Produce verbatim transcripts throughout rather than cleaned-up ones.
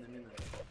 мина, мина.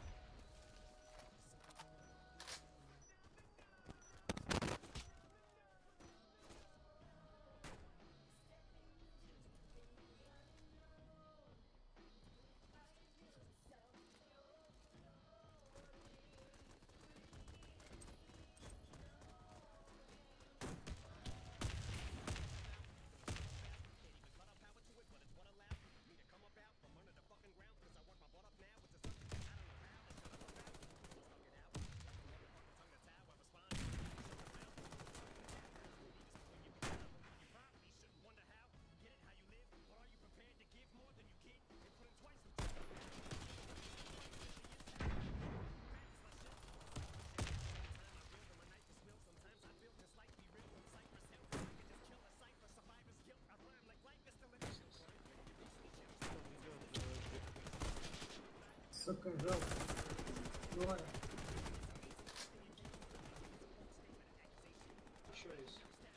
Сука, жалко. Давай. Еще есть.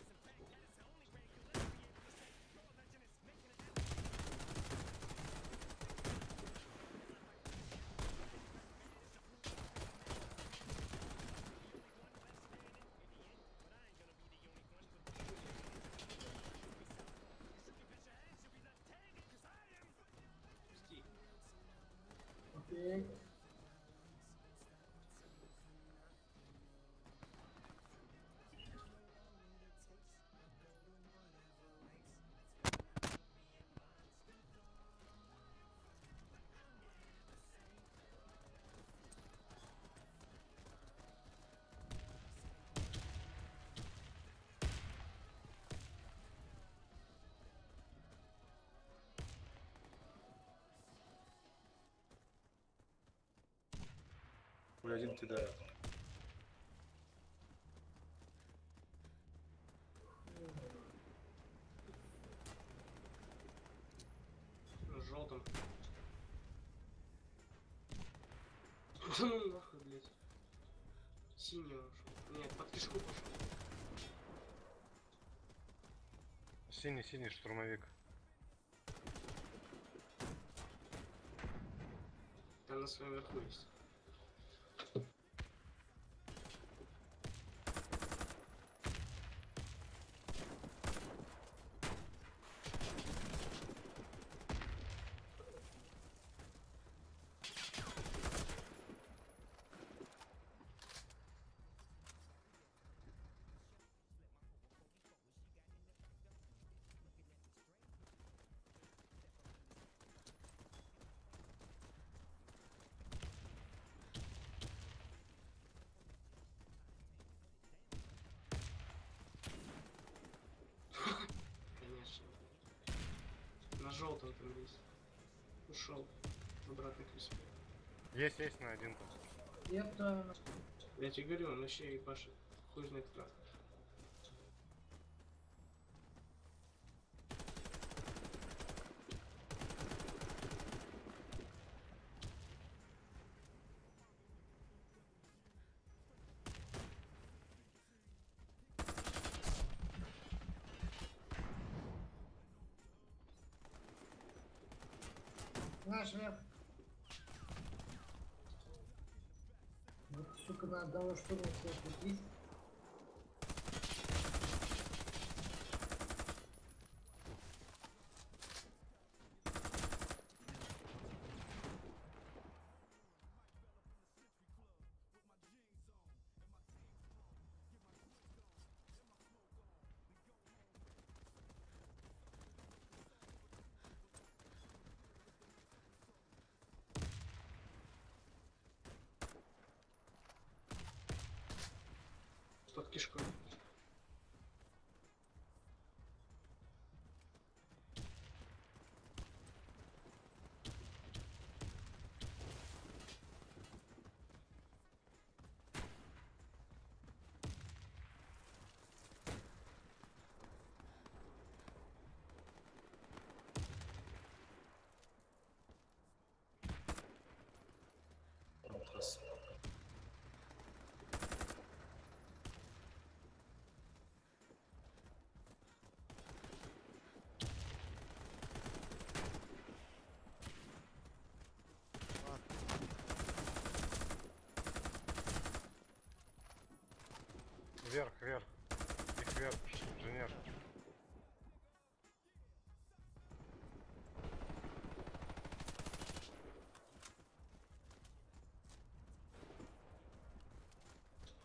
Пусти. Окей. Ой, один кидает. На желтом. Ну нахуй, блядь. Синий ушел. Нет, под кишку пошел. Синий, синий штурмовик. Там на своем верху есть. Конечно. На желтом там есть. Ушел. Обратно к себе. Есть, есть на один там. Это... Я тебе говорю, он вообще и пашет. Хуй знает как. Наш верх. Вот, сука, на одного штурма всех есть. Под кишкой. Вот, раз.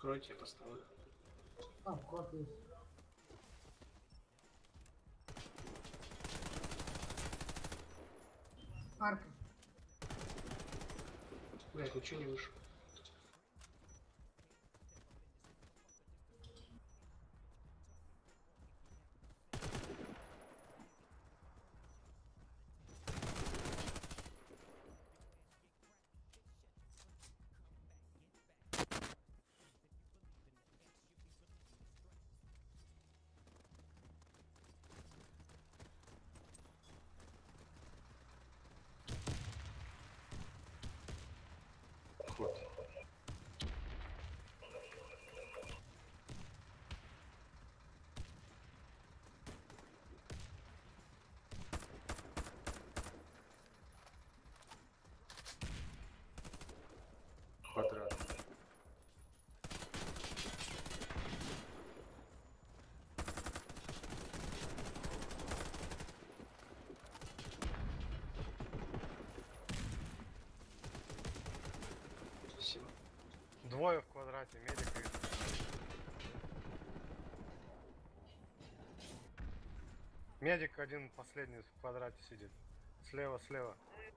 Кройте, я поставлю. А, вход есть. Арка. Блять, ничего не вышло. Ход. Квадрат. Спасибо. Двое в квадрате, медик и... Медик один последний в квадрате сидит. Слева, слева.